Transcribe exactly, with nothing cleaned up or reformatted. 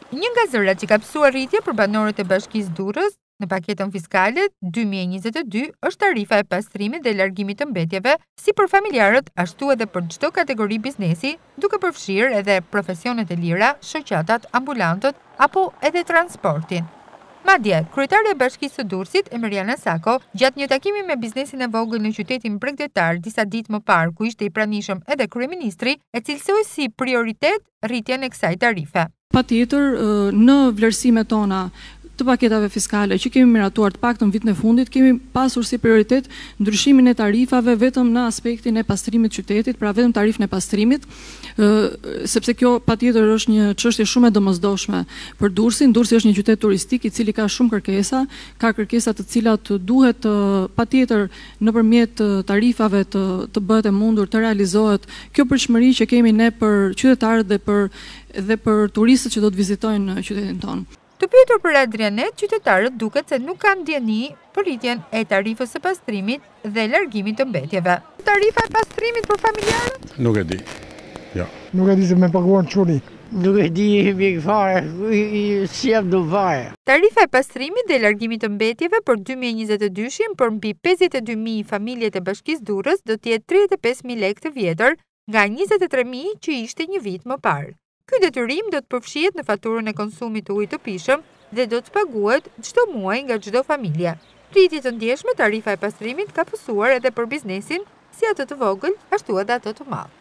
Një nga zërat që ka pësuar rritje për banorët e Bashkisë Durrës në paketën fiskale dy mijë e njëzet e dy është tarifa e pastrimit dhe largimit të mbetjeve, si për familjarët, ashtu edhe për çdo kategori biznesi, duke përfshirë edhe profesionet e lira, shoqatat, ambulantët apo edhe transportin. Madje, kryetare e Bashkisë së Durrësit, Emiriana Sako, gjatë një takimi me biznesin e vogël në qytetin bregdetar disa ditë më parë, ku ishte i pranishëm edhe kryeministri, e cilësoi si prioritet rritjen e kësaj tarife. Patjetër, në vlerësimet tona të paketave fiskale që kemi miratuar të paktën vitin e fundit, kemi pasur si prioritet ndryshimin e tarifave vetëm në aspektin e pastrimit qytetit, pra vetëm tarifën e pastrimit, sepse kjo patjetër është një çështje shumë e domosdoshme për Durrësin. Durrësi është një qytet turistik i cili ka shumë kërkesa, ka kërkesa të cilat duhet patjetër nëpërmjet tarifave të, të bëhet e mundur të realizohet kjo përshmëri që kemi ne për qytetarët dhe për dhe për turistët që do të vizitojnë qytetin tonë. Të pyetur për Adrianet, qytetarët duket se nuk kanë ndjeni për rritjen e tarifës së pastrimit dhe largimit të mbetjeve. Tarifa e pastrimit për familjarët? Nuk e di. Ja. Nuk e di se me paguar çuni. Nuk e di me fare, si jam do fare. Tarifa e pastrimit dhe largimit të mbetjeve për dy mijë e njëzet e dy-shin për mbi pesëdhjetë e dy mijë familjet e Bashkisë Durrës do të jetë tridhjetë e pesë mijë lekë të vjetër nga njëzet e tre mijë që ishte një vit më parë. Ky detyrim do të përfshihet në faturën e konsumit të ujit të pishëm dhe do të paguhet çdo muaj nga çdo familje. Rritje të ndjeshme, tarifa e pastrimit ka pësuar edhe për biznesin, si atë të vogël, ashtu edhe atë të madh.